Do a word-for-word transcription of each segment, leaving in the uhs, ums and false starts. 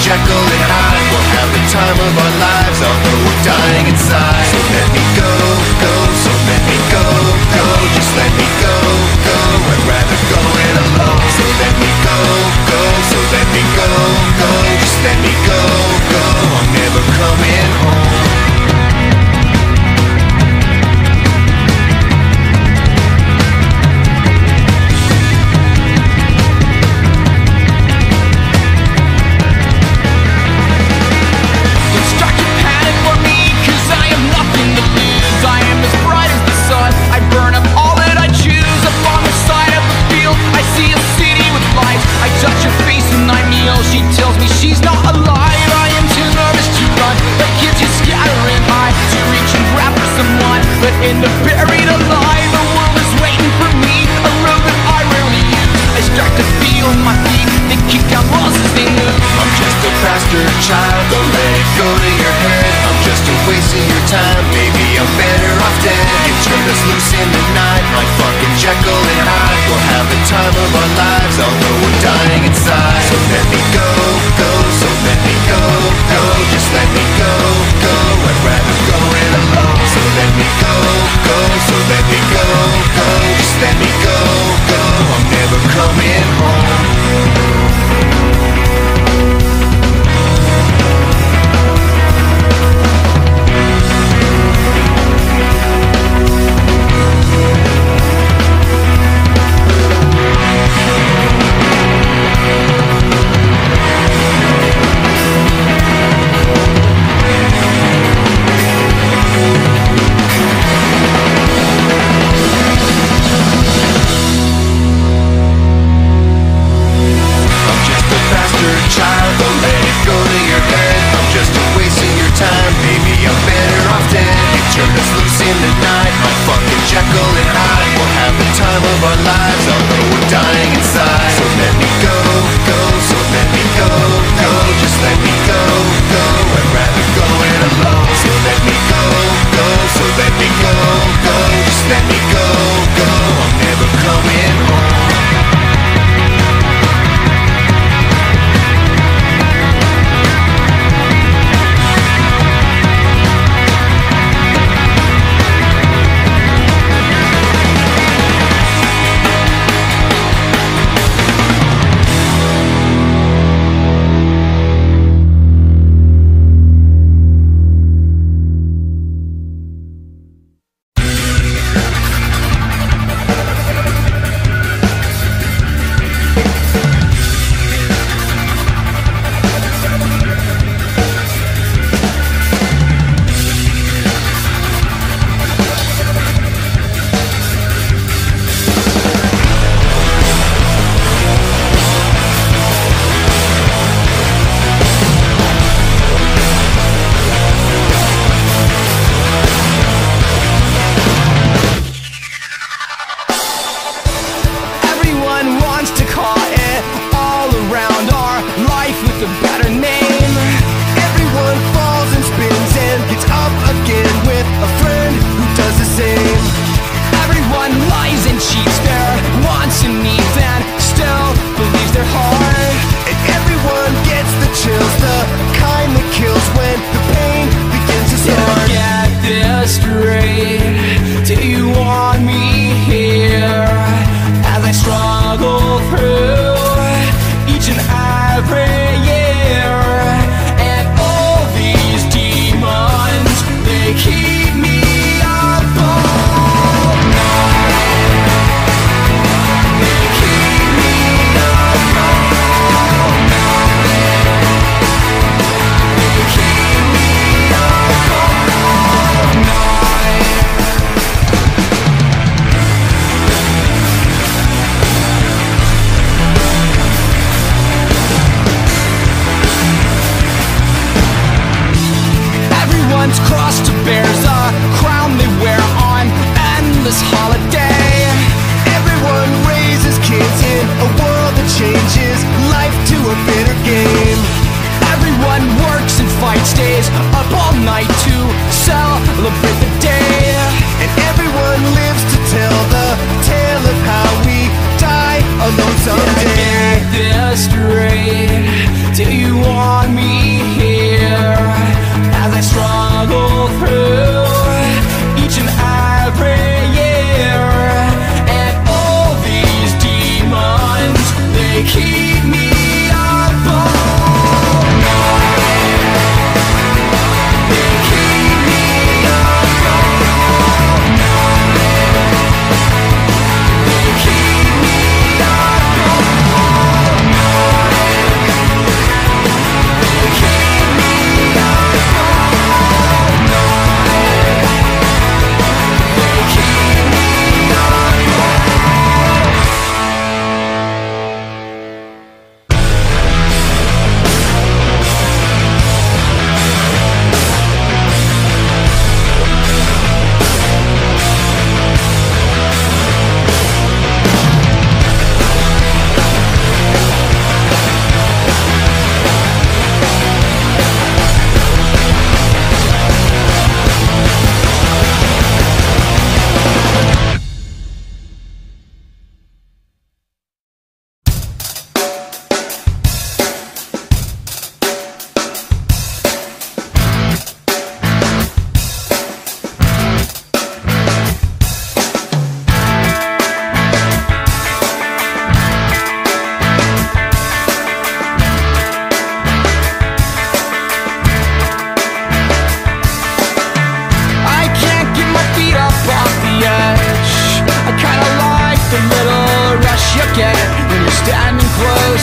Jekyll and Hyde. We'll have the time of our lives, although we're dying inside. So let me go, go, so let me go, go. Just let me go, go. I'd rather go it alone. So let me go, go, so let me go, go. Just let me go, go. I'm never coming home. She tells me she's not alive. I am too nervous to run. The kids just scatter in my to reach and grab for someone, but in the buried alive, the world is waiting for me. A road that I rarely use. I start to feel my feet. They kick down walls as they move. I'm just a bastard child. Don't let it go to your head. I'm just a waste of your time. Maybe I'm better off dead. You turn us loose in the night, like fucking Jekyll and Hyde. We'll have the time of our lives, although we're dying inside. So let me go, go, so let me go, go. Just let me go, go. I'd rather go it alone. So let me go, go, so let me go, go. Just let me go, go. I'm never coming home. someday. Get this straight. Do you want me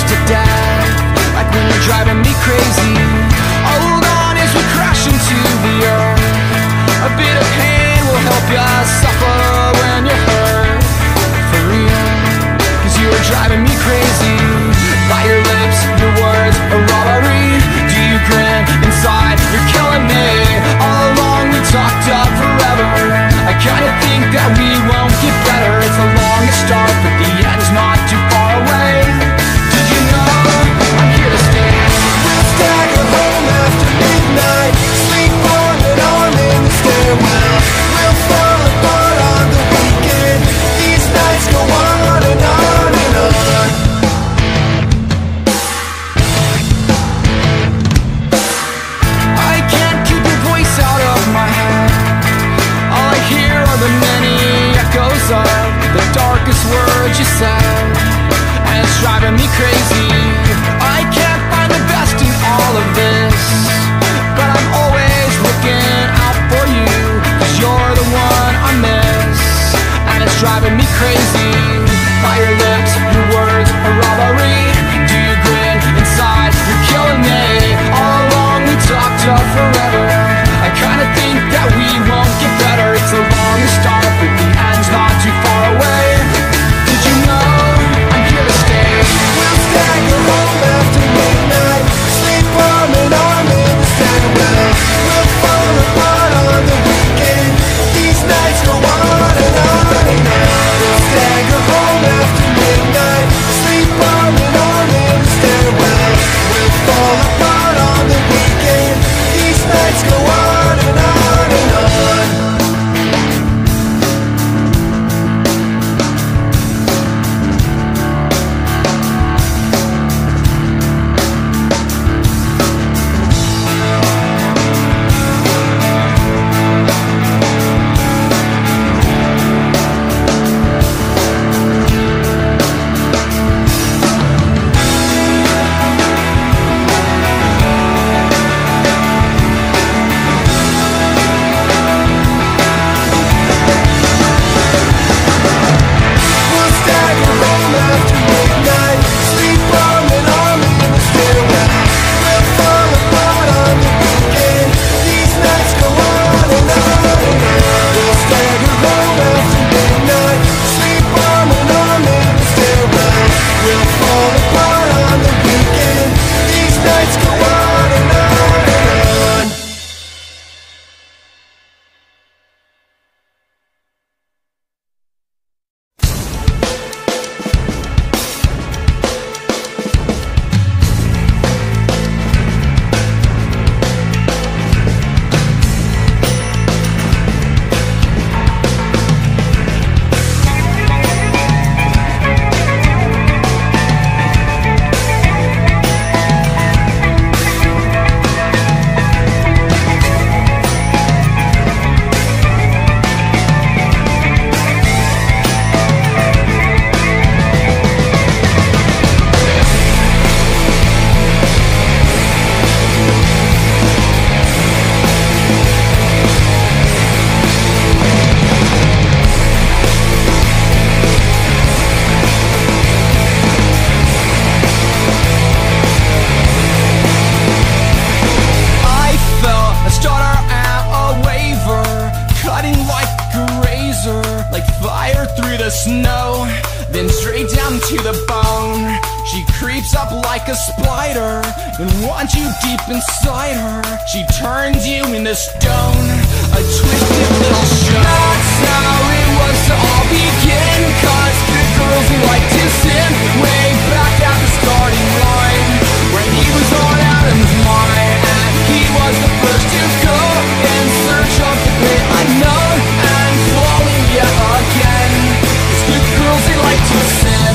to death, like when you're driving me crazy. Hold on as we crash into the earth. A bit of pain will help you suffer when you're hurt, for real. Cause you are driving me crazy. By your lips, your words, a robbery. Do you grin inside? You're killing me. All along we talked up forever. I kinda think that we won't get better. It's the longest start, but the end's not too far away. Did you know I'm here to stay? We'll stagger home after midnight, sleep arm in arm in the stairwell. We'll fall apart on the weekend. These nights go on and on and on. I can't keep your voice out of my head. All I hear are the many echoes of the darkest words you said, and it's driving me crazy. I can't find the best in all of this, but I'm always looking out for you, cause you're the one I miss, and it's driving me crazy. By your lips, your words, a robbery. Do you grin inside? You're killing me. All along we talked up forever. I kinda think that we won't get better. It's the longest start, but the end's not too far away. Did you know I'm here to stay? We'll stagger home after midnight, sleep arm in arm in the stairwell. We'll fall apart on the weekend. These nights go on and on and on. We'll stagger home after midnight, sleep arm in arm in the stairwell. We'll fall apart on the weekend. These nights go on and on and on. We'll stagger home after midnight, sleep arm in arm in the stairwell. We'll fall apart on the weekend. These nights go on and on and on. We'll stagger home after midnight, sleep arm in arm in the stairwell. We'll fall apart on the weekend. These nights go on and on and on. I felt a stutter and a waver, cutting like a razor, like fire through the snow, then straight down to the bone. She creeps up like a spider and wants you deep inside her. She turns you into stone, a twisted little show. That's how it was to all begin, cause good girls who like to sin way back at the starting line, when he was on Adam's mind, and he was the first to go in search of the great unknown, and falling yet again. Cause good girls, they like to sin.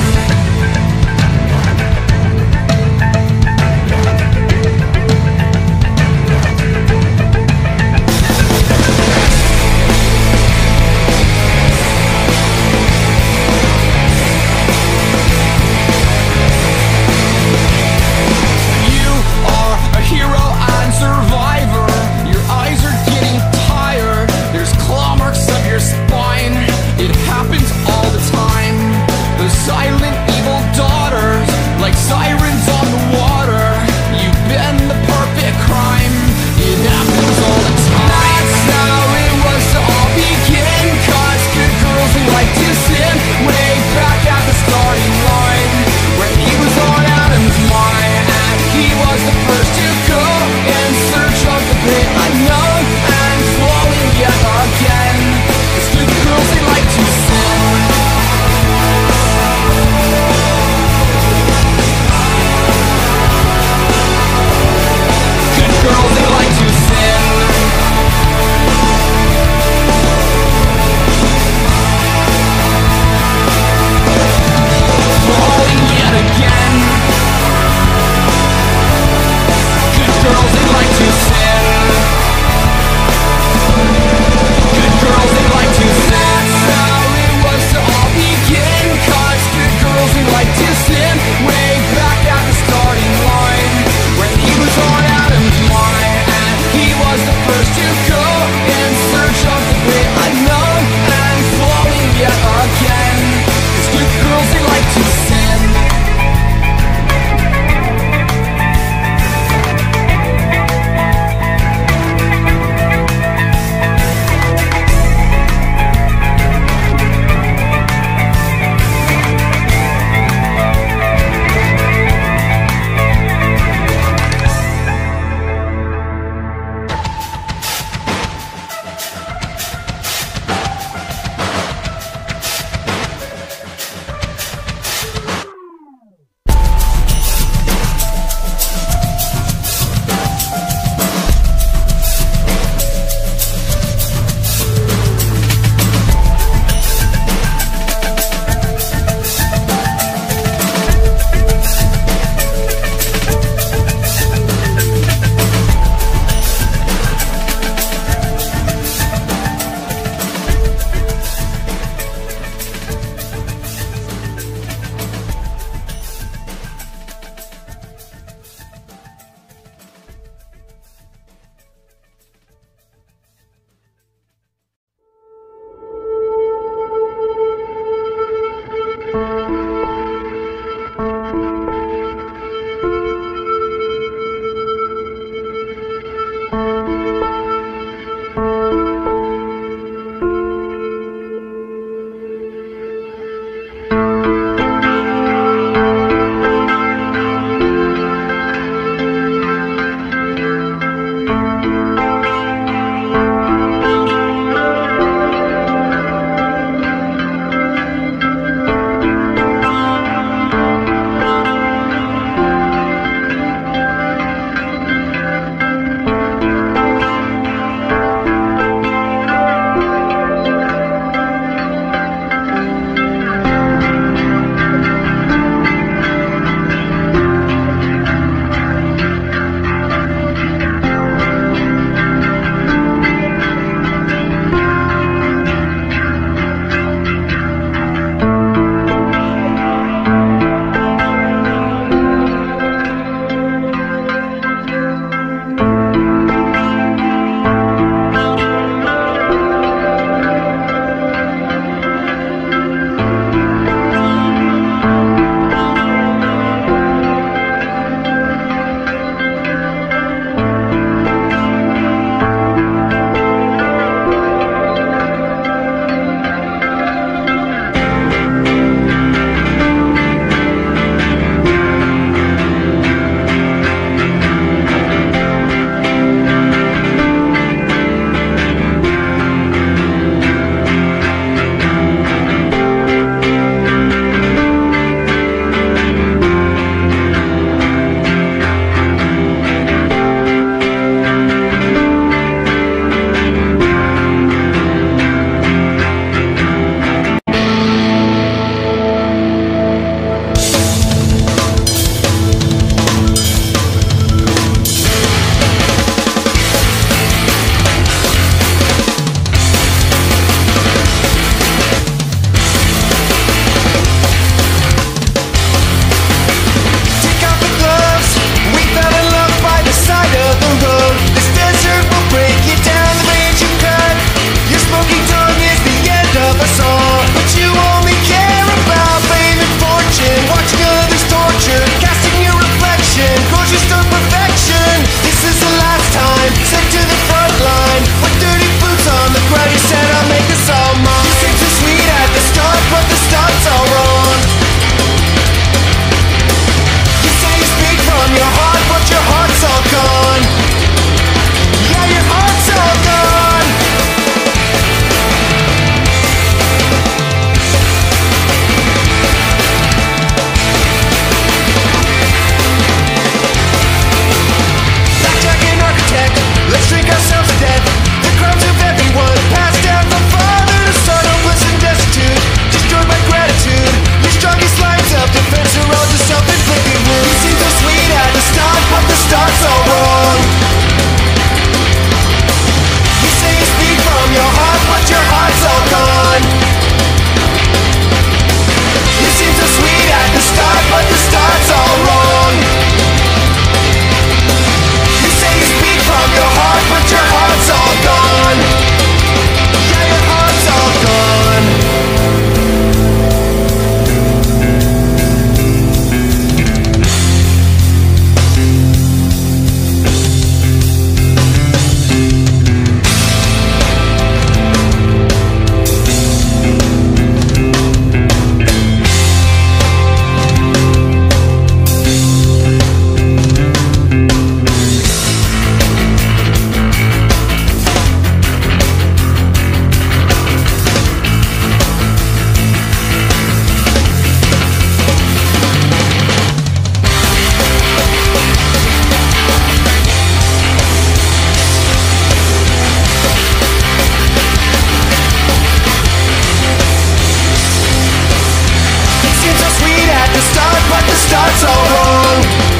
start's all wrong.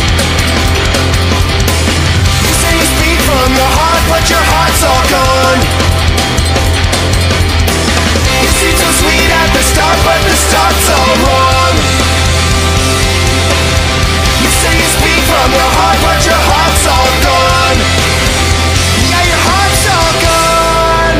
You say you speak from your heart, but your heart's all gone. You seem so sweet at the start, but the start's all wrong. You say you speak from your heart, but your heart's all gone. Yeah, your heart's all gone.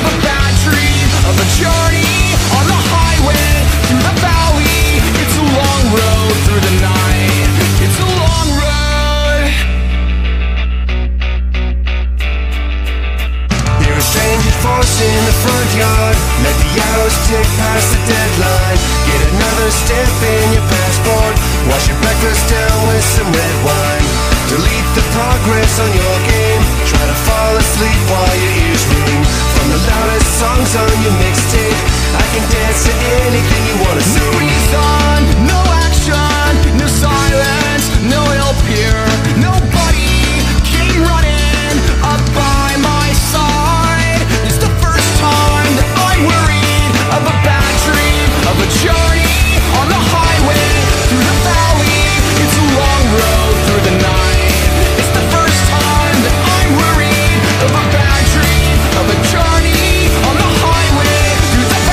Journey on the highway through the valley. It's a long tick past the deadline. Get another stamp in your passport. Wash your breakfast down with some red wine. Delete the progress on your game. Try to fall asleep while your ears ring. From the loudest songs on your mixtape, I can dance to anything you wanna see. No reason, no action, no silence, no help here. Nobody came running up by my side. It's the first time that I'm worried of a bad dream, of a journey on the highway through the valley. It's a long road through the night. It's the first time that I'm worried of a bad dream, of a journey on the highway through the valley.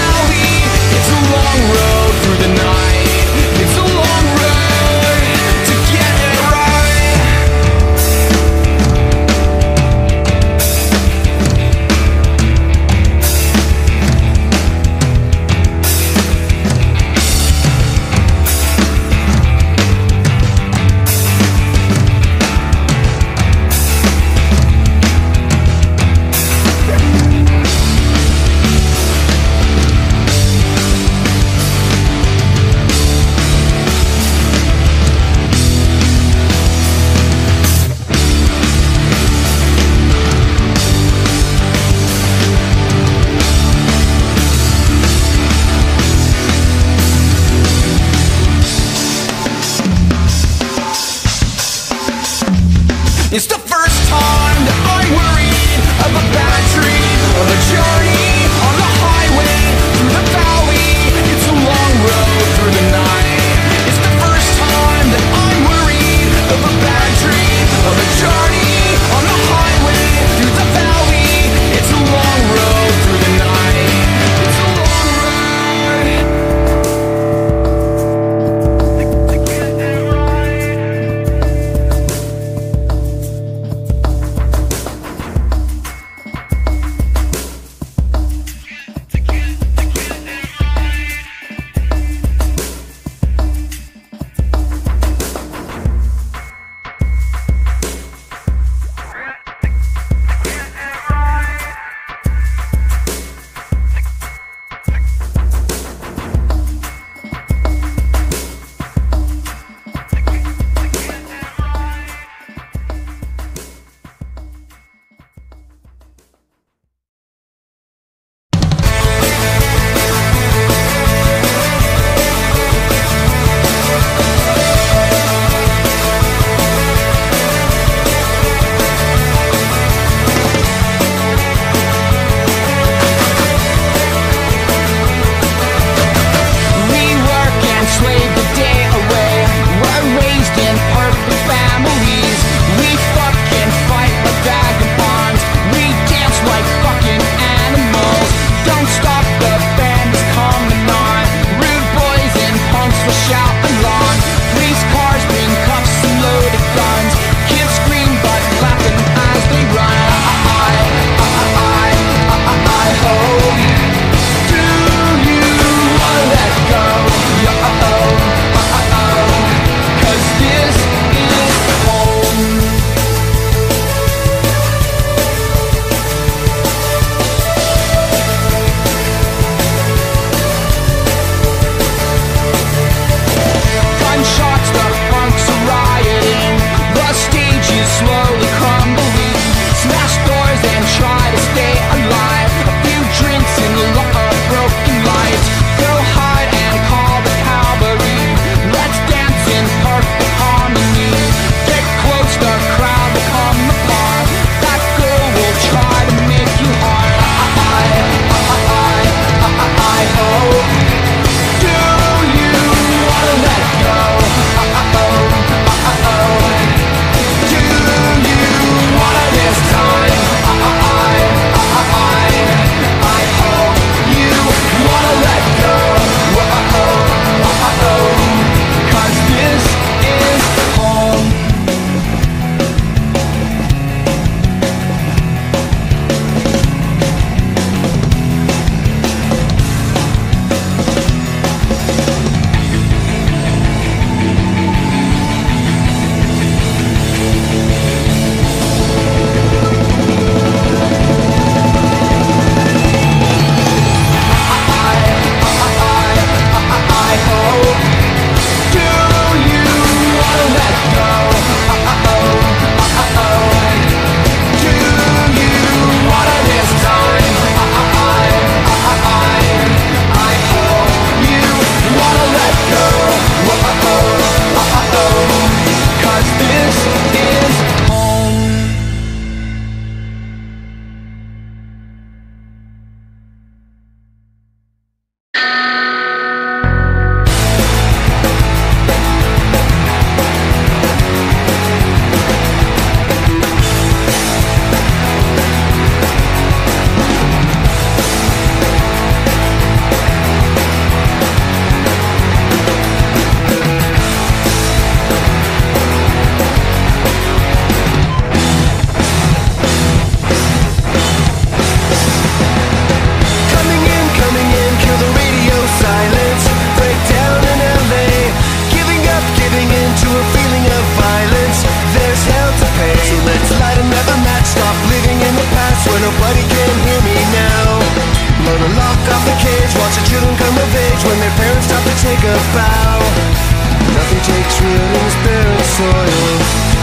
take a bow. Nothing takes root in this barren soil.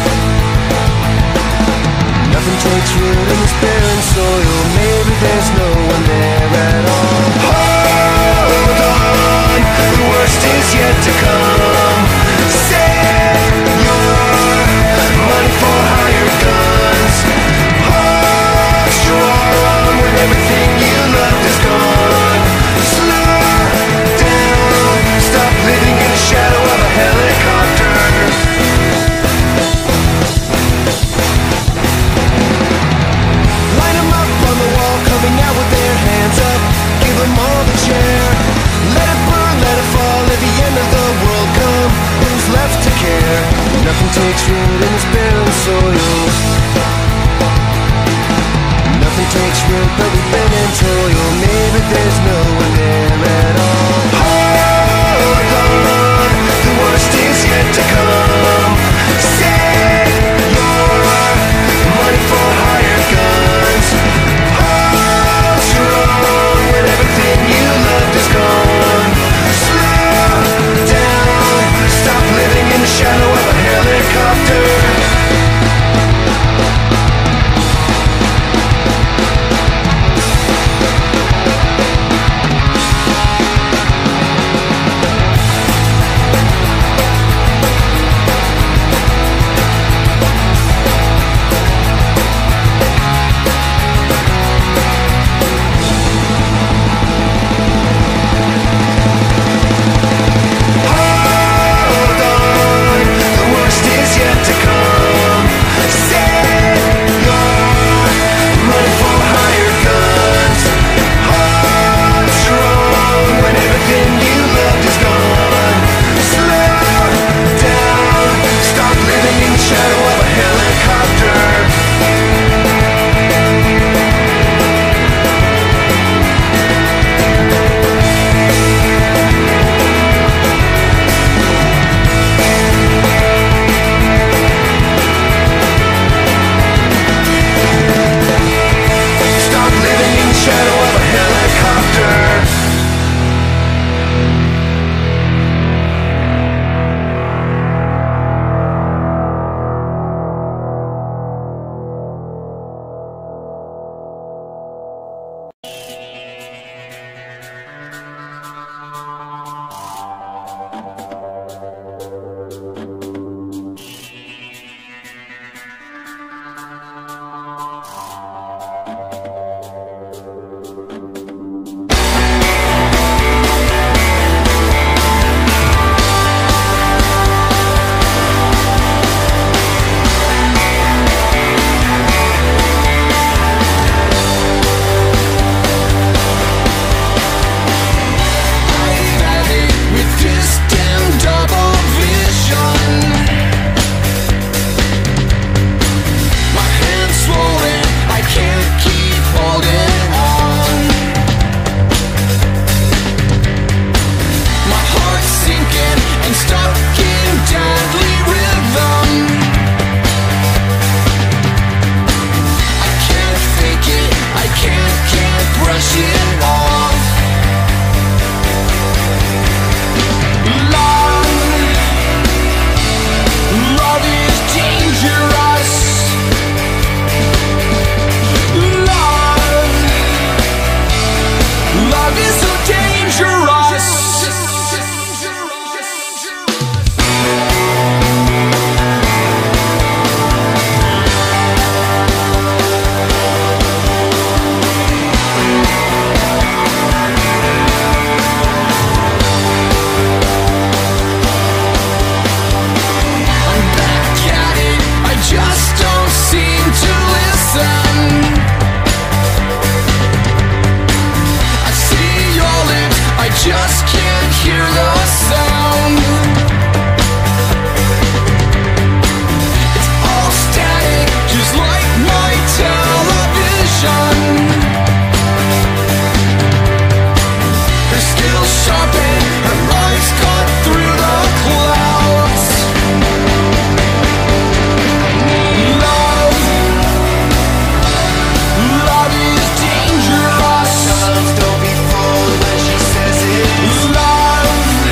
Nothing takes root in this barren soil. Maybe there's no one there at all. Hold on, the worst is yet to come. Save your money for hired guns. Hold strong when everything you loved is gone. Slow down, stop living in the shadow of a helicopter. Line them up on the wall, coming out with their hands up. Give them all the chair. Let it burn, let it fall, at the end of the world come. Who's left to care? Nothing takes root in this barren soil. Nothing takes root, but we've been in toil. Maybe there's no one there at all. Hold on, the worst is yet to come. Save your money for hired guns. Hold strong when everything you loved is gone. Slow down, stop living in the shadow of a helicopter. Love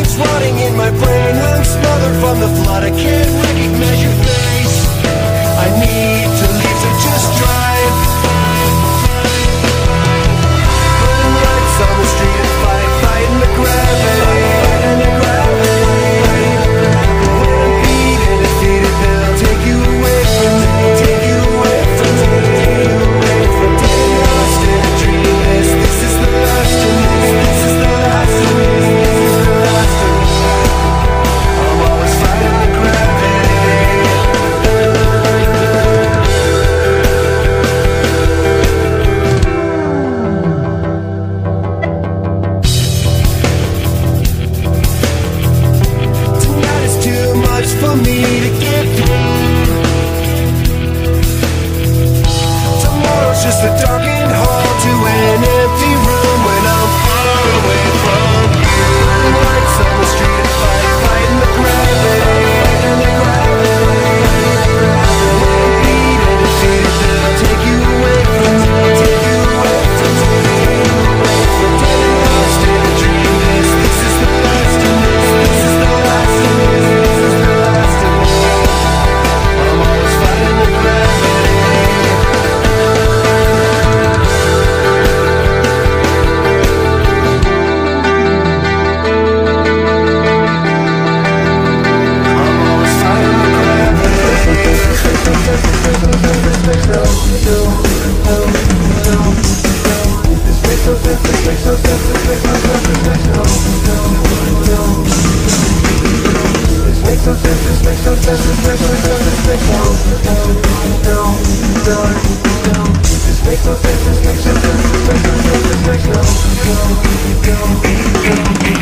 Thoughts rotting in my brain, I'm smothered from the flood. I can't recognize your face. I need to leave, so just drive. Burning lights on the street and fight, fighting the gravity. When I'm beat and defeated, they'll take you away from me, take you away from me, take you away from me. Lost in a dream, this, this is the last of me, this is the last of me, this is the last of me. I'm always fighting the gravity. Tonight is too much for me to get through. Tomorrow's just a darkened hall to an empty room when I'm far away from you. Lights on the street and fight, fighting the gravity, fighting the gravity. Beat and defeated, they'll take you away from me, take you away from me, take you away from me. Getting lost in a dream, this, this is the last of me, this is the last of me, this is the last of me. I'm always fighting the gravity. This makes no sense.